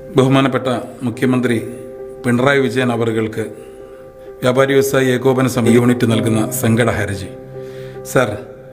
ബഹുമാനപ്പെട്ട മുഖ്യമന്ത്രി പിണറായി വിജയൻ അവർക്ക് വ്യാപാരി വ്യവസായി ഏകോപന സമിതി യൂണിറ്റ് നൽകുന്ന സങ്കട ഹർജി. സർ,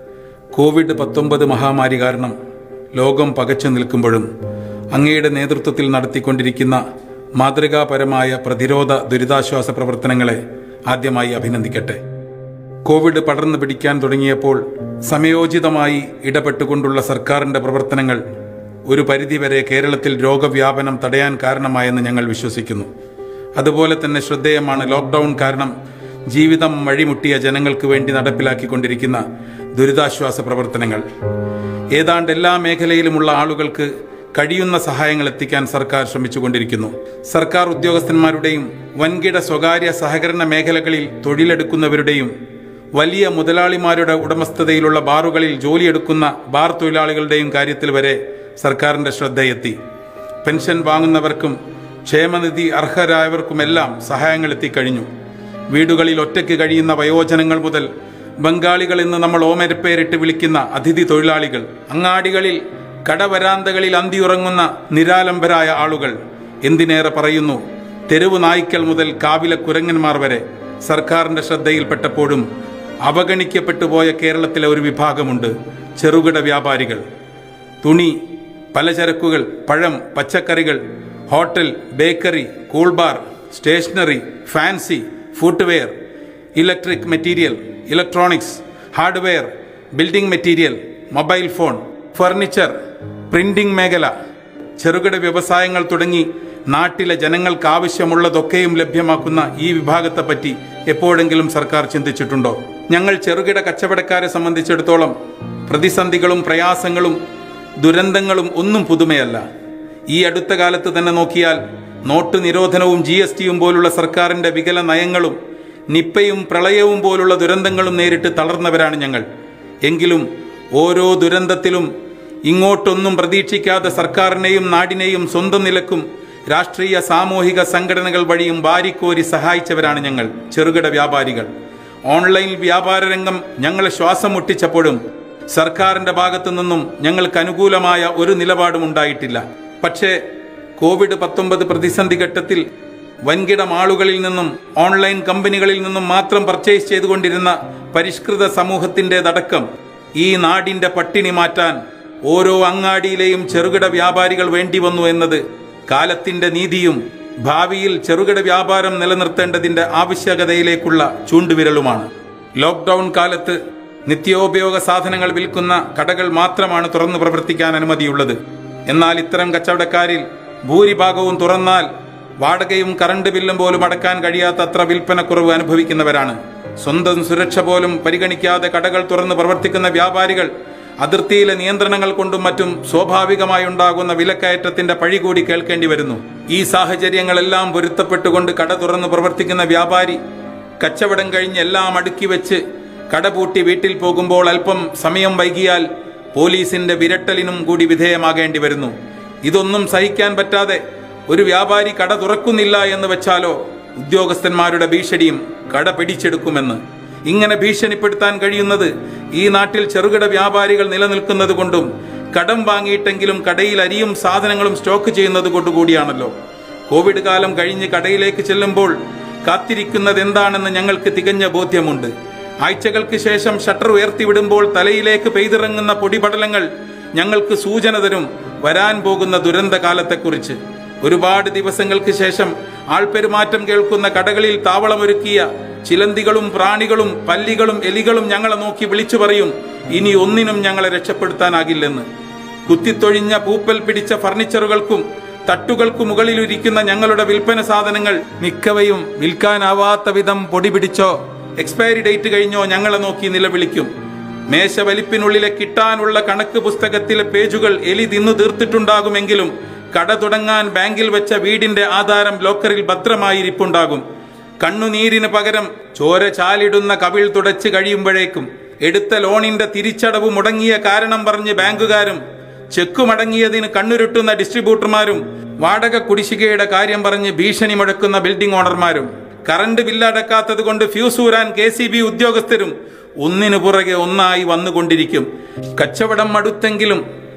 കോവിഡ്-19 മഹാമാരി കാരണം ലോകം പകച്ചു നിൽക്കുമ്പോഴും അങ്ങയുടെ നേതൃത്വത്തിൽ നടത്തിക്കൊണ്ടിരിക്കുന്ന മാതൃകാപരമായ പ്രതിരോധ ദുരിതാശ്വാസ പ്രവർത്തനങ്ങളെ ആദ്യമായി അഭിനന്ദിക്കട്ടെ. കോവിഡ് പടർന്നു പിടിക്കാൻ തുടങ്ങിയപ്പോൾ സമയോചിതമായി ഇടപെട്ടുകൊണ്ടുള്ള സർക്കാരിൻ്റെ പ്രവർത്തനങ്ങൾ ഒരു പരിധിവരെ കേരളത്തിൽ രോഗവ്യാപനം തടയാൻ കാരണമായെന്ന് ഞങ്ങൾ വിശ്വസിക്കുന്നു. അതുപോലെ തന്നെ ശ്രദ്ധേയമാണ് ലോക്ക്ഡൌൺ കാരണം ജീവിതം വഴിമുട്ടിയ ജനങ്ങൾക്ക് വേണ്ടി നടപ്പിലാക്കിക്കൊണ്ടിരിക്കുന്ന ദുരിതാശ്വാസ പ്രവർത്തനങ്ങൾ. ഏതാണ്ട് എല്ലാ മേഖലയിലുമുള്ള ആളുകൾക്ക് കഴിയുന്ന സഹായങ്ങൾ എത്തിക്കാൻ സർക്കാർ ശ്രമിച്ചുകൊണ്ടിരിക്കുന്നു. സർക്കാർ ഉദ്യോഗസ്ഥന്മാരുടെയും വൻകിട സ്വകാര്യ സഹകരണ മേഖലകളിൽ തൊഴിലെടുക്കുന്നവരുടെയും വലിയ മുതലാളിമാരുടെ ഉടമസ്ഥതയിലുള്ള ബാറുകളിൽ ജോലിയെടുക്കുന്ന ബാർ തൊഴിലാളികളുടെയും കാര്യത്തിൽ വരെ സർക്കാരിൻ്റെ ശ്രദ്ധയെത്തി. പെൻഷൻ വാങ്ങുന്നവർക്കും ക്ഷേമനിധി അർഹരായവർക്കുമെല്ലാം സഹായങ്ങൾ എത്തിക്കഴിഞ്ഞു. വീടുകളിൽ ഒറ്റയ്ക്ക് കഴിയുന്ന വയോജനങ്ങൾ മുതൽ ബംഗാളികൾ എന്ന് നമ്മൾ ഓമരപ്പേരിട്ട് വിളിക്കുന്ന അതിഥി തൊഴിലാളികൾ, അങ്ങാടികളിൽ കടവരാന്തകളിൽ അന്തിയുറങ്ങുന്ന നിരാലംബരായ ആളുകൾ, എന്തിനേറെ പറയുന്നു തെരുവ് നായ്ക്കൾ മുതൽ കാവില കുരങ്ങന്മാർ വരെ സർക്കാരിൻ്റെ ശ്രദ്ധയിൽപ്പെട്ടപ്പോഴും അവഗണിക്കപ്പെട്ടു പോയ കേരളത്തിലെ ഒരു വിഭാഗമുണ്ട്, ചെറുകിട വ്യാപാരികൾ. തുണി, പലചരക്കുകൾ, പഴം, പച്ചക്കറികൾ, hotel, bakery, cool bar, stationery, fancy, footwear, electric material, electronics, hardware, building material, mobile phone, furniture, printing മേഖല, ചെറുകിട വ്യവസായങ്ങൾ തുടങ്ങി നാട്ടിലെ ജനങ്ങൾക്ക് ആവശ്യമുള്ളതൊക്കെയും ലഭ്യമാക്കുന്ന ഈ വിഭാഗത്തെപ്പറ്റി എപ്പോഴെങ്കിലും സർക്കാർ ചിന്തിച്ചിട്ടുണ്ടോ? ഞങ്ങൾ ചെറുകിട കച്ചവടക്കാരെ സംബന്ധിച്ചിടത്തോളം പ്രതിസന്ധികളും പ്രയാസങ്ങളും ദുരന്തങ്ങളും ഒന്നും പുതുമയല്ല. ഈ അടുത്ത കാലത്ത് തന്നെ നോക്കിയാൽ നോട്ട് നിരോധനവും GSTയും പോലുള്ള സർക്കാരിൻ്റെ വികല നയങ്ങളും നിപ്പയും പ്രളയവും പോലുള്ള ദുരന്തങ്ങളും നേരിട്ട് തളർന്നവരാണ് ഞങ്ങൾ. എങ്കിലും ഓരോ ദുരന്തത്തിലും ഇങ്ങോട്ടൊന്നും പ്രതീക്ഷിക്കാതെ സർക്കാരിനെയും നാടിനെയും സ്വന്തം നിലക്കും രാഷ്ട്രീയ സാമൂഹിക സംഘടനകൾ വഴിയും വാരിക്കോരി സഹായിച്ചവരാണ് ഞങ്ങൾ, ചെറുകിട വ്യാപാരികൾ. ഓൺലൈൻ വ്യാപാര രംഗം ഞങ്ങളെ ശ്വാസം മുട്ടിച്ചപ്പോഴും സർക്കാരിൻ്റെ ഭാഗത്തു നിന്നും ഞങ്ങൾക്ക് അനുകൂലമായ ഒരു നിലപാടും ഉണ്ടായിട്ടില്ല. പക്ഷേ കോവിഡ്-19 പ്രതിസന്ധി ഘട്ടത്തിൽ വൻകിട മാളുകളിൽ നിന്നും ഓൺലൈൻ കമ്പനികളിൽ നിന്നും മാത്രം പർച്ചേസ് ചെയ്തുകൊണ്ടിരുന്ന പരിഷ്കൃത സമൂഹത്തിൻ്റെതടക്കം ഈ നാടിൻ്റെ പട്ടിണി മാറ്റാൻ ഓരോ അങ്ങാടിയിലെയും ചെറുകിട വ്യാപാരികൾ വേണ്ടി വന്നു എന്നത് കാലത്തിൻ്റെ നീതിയും ഭാവിയിൽ ചെറുകിട വ്യാപാരം നിലനിർത്തേണ്ടതിൻ്റെ ആവശ്യകതയിലേക്കുള്ള ചൂണ്ടുവിരലുമാണ്. ലോക്ക്ഡൌൺ കാലത്ത് നിത്യോപയോഗ സാധനങ്ങൾ വിൽക്കുന്ന കടകൾ മാത്രമാണ് തുറന്നു പ്രവർത്തിക്കാൻ അനുമതിയുള്ളത്. എന്നാൽ ഇത്തരം കച്ചവടക്കാരിൽ ഭൂരിഭാഗവും തുറന്നാൽ വാടകയും കറണ്ട് ബില്ലും പോലും അടക്കാൻ കഴിയാത്ത അത്ര വിൽപ്പനക്കുറവ് അനുഭവിക്കുന്നവരാണ്. സ്വന്തം സുരക്ഷ പോലും പരിഗണിക്കാതെ കടകൾ തുറന്ന് പ്രവർത്തിക്കുന്ന വ്യാപാരികൾ അതിർത്തിയിലെ നിയന്ത്രണങ്ങൾ കൊണ്ടും മറ്റും സ്വാഭാവികമായി ഉണ്ടാകുന്ന വിലക്കയറ്റത്തിന്റെ പഴി കൂടി കേൾക്കേണ്ടി വരുന്നു. ഈ സാഹചര്യങ്ങളെല്ലാം പൊരുത്തപ്പെട്ടുകൊണ്ട് കട തുറന്ന് പ്രവർത്തിക്കുന്ന വ്യാപാരി കച്ചവടം കഴിഞ്ഞ് എല്ലാം അടുക്കി വെച്ച് കടപൂട്ടി വീട്ടിൽ പോകുമ്പോൾ അല്പം സമയം വൈകിയാൽ പോലീസിന്റെ വിരട്ടലിനും കൂടി വിധേയമാകേണ്ടി വരുന്നു. ഇതൊന്നും സഹിക്കാൻ പറ്റാതെ ഒരു വ്യാപാരി കട തുറക്കുന്നില്ല എന്ന് വെച്ചാലോ ഉദ്യോഗസ്ഥന്മാരുടെ ഭീഷണിയും കട പിടിച്ചെടുക്കുമെന്ന്. ഇങ്ങനെ ഭീഷണിപ്പെടുത്താൻ കഴിയുന്നത് ഈ നാട്ടിൽ ചെറുകിട വ്യാപാരികൾ നിലനിൽക്കുന്നത് കൊണ്ടും കടം വാങ്ങിയിട്ടെങ്കിലും കടയിൽ അരിയും സാധനങ്ങളും സ്റ്റോക്ക് ചെയ്യുന്നത് കൊണ്ടുകൂടിയാണല്ലോ. കോവിഡ് കാലം കഴിഞ്ഞ് കടയിലേക്ക് ചെല്ലുമ്പോൾ കാത്തിരിക്കുന്നത് എന്താണെന്ന് ഞങ്ങൾക്ക് തികഞ്ഞ ബോധ്യമുണ്ട്. ആഴ്ചകൾക്ക് ശേഷം ഷട്ടർ ഉയർത്തിവിടുമ്പോൾ തലയിലേക്ക് പെയ്തിറങ്ങുന്ന പൊടിപടലങ്ങൾ ഞങ്ങൾക്ക് സൂചന തരും വരാൻ പോകുന്ന ദുരന്ത കാലത്തെക്കുറിച്ച്. ഒരുപാട് ദിവസങ്ങൾക്ക് ശേഷം ആൾപെരുമാറ്റം കേൾക്കുന്ന കടകളിൽ താവളമൊരുക്കിയ ചിലന്തികളും പ്രാണികളും പല്ലികളും എലികളും ഞങ്ങളെ നോക്കി വിളിച്ചു പറയും, ഇനി ഒന്നിനും ഞങ്ങളെ രക്ഷപ്പെടുത്താനാകില്ലെന്ന്. കുത്തിത്തൊഴിഞ്ഞ പൂപ്പൽ പിടിച്ച ഫർണിച്ചറുകൾക്കും തട്ടുകൾക്കു മുകളിലിരിക്കുന്ന ഞങ്ങളുടെ വിൽപ്പന സാധനങ്ങൾ മിക്കവയും വിൽക്കാനാവാത്ത വിധം പൊടി പിടിച്ചോ എക്സ്പയറി ഡേറ്റ് കഴിഞ്ഞോ ഞങ്ങളെ നോക്കി നിലവിളിക്കും. മേശ വലിപ്പിനുള്ളിലെ കിട്ടാനുള്ള കണക്ക് പുസ്തകത്തിലെ പേജുകൾ എലി തിന്നു തീർത്തിട്ടുണ്ടാകുമെങ്കിലും കട തുടങ്ങാൻ ബാങ്കിൽ വെച്ച വീടിന്റെ ആധാരം ലോക്കറിൽ ഭദ്രമായിരിപ്പുണ്ടാകും. കണ്ണുനീരിന് പകരം ചോര ചാലിടുന്ന കവിൾ തുടച്ച് കഴിയുമ്പോഴേക്കും എടുത്ത ലോണിന്റെ തിരിച്ചടവ് മുടങ്ങിയ കാരണം പറഞ്ഞ് ബാങ്കുകാരും ചെക്ക് മടങ്ങിയതിന് കണ്ണുരുട്ടുന്ന ഡിസ്ട്രിബ്യൂട്ടർമാരും വാടക കുടിശ്ശികയുടെ കാര്യം പറഞ്ഞ് ഭീഷണി മുഴക്കുന്ന ബിൽഡിംഗ് ഓണർമാരും കറണ്ട് ബില്ലടക്കാത്തത് കൊണ്ട് ഫ്യൂസ് ഊരാൻ KCB ഉദ്യോഗസ്ഥരും ഒന്നിനു പുറകെ ഒന്നായി വന്നുകൊണ്ടിരിക്കും. കച്ചവടം മടുത്തെങ്കിലും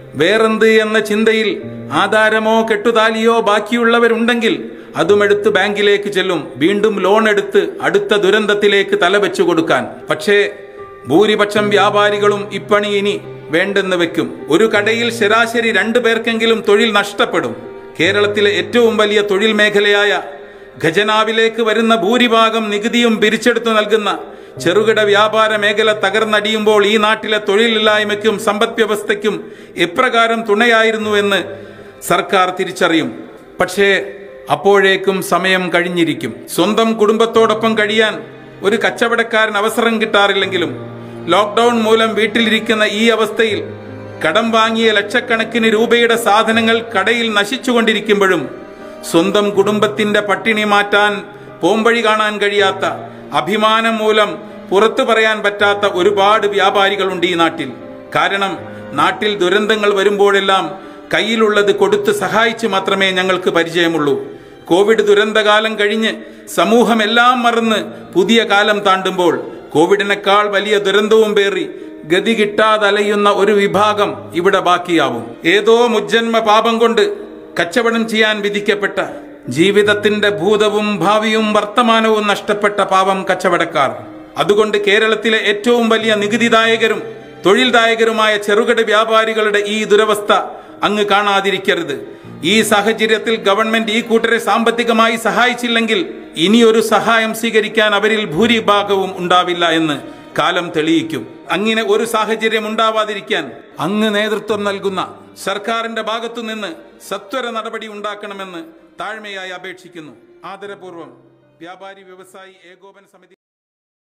വേറെന്ത് എന്ന ചിന്തയിൽ ആധാരമോ കെട്ടുതാലിയോ ബാക്കിയുള്ളവരുണ്ടെങ്കിൽ അതുമെടുത്ത് ബാങ്കിലേക്ക് ചെല്ലും, വീണ്ടും ലോൺ എടുത്ത് അടുത്ത ദുരന്തത്തിലേക്ക് തലവെച്ചു കൊടുക്കാൻ. പക്ഷേ ഭൂരിപക്ഷം വ്യാപാരികളും ഇപ്പണി ഇനി വേണ്ടെന്ന് വെക്കും. ഒരു കടയിൽ ശരാശരി 2 പേർക്കെങ്കിലും തൊഴിൽ നഷ്ടപ്പെടും. കേരളത്തിലെ ഏറ്റവും വലിയ തൊഴിൽ മേഖലയായ ഖജനാവിലേക്ക് വരുന്ന ഭൂരിഭാഗം നികുതിയും പിരിച്ചെടുത്തു നൽകുന്ന ചെറുകിട വ്യാപാര മേഖല തകർന്നടിയുമ്പോൾ ഈ നാട്ടിലെ തൊഴിലില്ലായ്മയ്ക്കും സമ്പദ് വ്യവസ്ഥയ്ക്കും എപ്രകാരം തുണയായിരുന്നുവെന്ന് സർക്കാർ തിരിച്ചറിയും. പക്ഷേ അപ്പോഴേക്കും സമയം കഴിഞ്ഞിരിക്കും. സ്വന്തം കുടുംബത്തോടൊപ്പം കഴിയാൻ ഒരു കച്ചവടക്കാരൻ അവസരം കിട്ടാറില്ലെങ്കിലും ലോക്ക്ഡൌൺ മൂലം വീട്ടിലിരിക്കുന്ന ഈ അവസ്ഥയിൽ കടം വാങ്ങിയ ലക്ഷക്കണക്കിന് രൂപയുടെ സാധനങ്ങൾ കടയിൽ നശിച്ചുകൊണ്ടിരിക്കുമ്പോഴും സ്വന്തം കുടുംബത്തിന്റെ പട്ടിണി മാറ്റാൻ പോംവഴി കാണാൻ കഴിയാത്ത, അഭിമാനം മൂലം പുറത്തു പറയാൻ പറ്റാത്ത ഒരുപാട് വ്യാപാരികളുണ്ട് ഈ നാട്ടിൽ. കാരണം നാട്ടിൽ ദുരന്തങ്ങൾ വരുമ്പോഴെല്ലാം കയ്യിലുള്ളത് കൊടുത്ത് സഹായിച്ച് മാത്രമേ ഞങ്ങൾക്ക് പരിചയമുള്ളൂ. കോവിഡ് ദുരന്തകാലം കഴിഞ്ഞ് സമൂഹമെല്ലാം മറന്ന് പുതിയ കാലം താണ്ടുമ്പോൾ കോവിഡിനേക്കാൾ വലിയ ദുരന്തവും പേറി ഗതി കിട്ടാതലയുന്ന ഒരു വിഭാഗം ഇവിടെ ബാക്കിയാവും. ഏതോ മുജ്ജന്മ പാപം കൊണ്ട് കച്ചവടം ചെയ്യാൻ വിധിക്കപ്പെട്ട, ജീവിതത്തിന്റെ ഭൂതവും ഭാവിയും വർത്തമാനവും നഷ്ടപ്പെട്ട പാവം കച്ചവടക്കാർ. അതുകൊണ്ട് കേരളത്തിലെ ഏറ്റവും വലിയ നികുതിദായകരും തൊഴിൽദായകരുമായ ചെറുകിട വ്യാപാരികളുടെ ഈ ദുരവസ്ഥ അങ്ങ് കാണാതിരിക്കരുത്. ഈ സാഹചര്യത്തിൽ ഗവൺമെന്റ് ഈ കൂട്ടരെ സാമ്പത്തികമായി സഹായിച്ചില്ലെങ്കിൽ ഇനിയൊരു സഹായം സ്വീകരിക്കാൻ അവരിൽ ഭൂരിഭാഗവും ഉണ്ടാവില്ല എന്ന് കാലം തെളിയിക്കും. അങ്ങനെ ഒരു സാഹചര്യം ഉണ്ടാവാതിരിക്കാൻ അങ്ങ് നേതൃത്വം നൽകുന്ന സർക്കാരിന്റെ ഭാഗത്തുനിന്ന് സത്വര നടപടി ഉണ്ടാക്കണമെന്ന് താഴ്മയായി അപേക്ഷിക്കുന്നു. ആദരപൂർവ്വം വ്യാപാരി വ്യവസായി ഏകോപന സമിതി.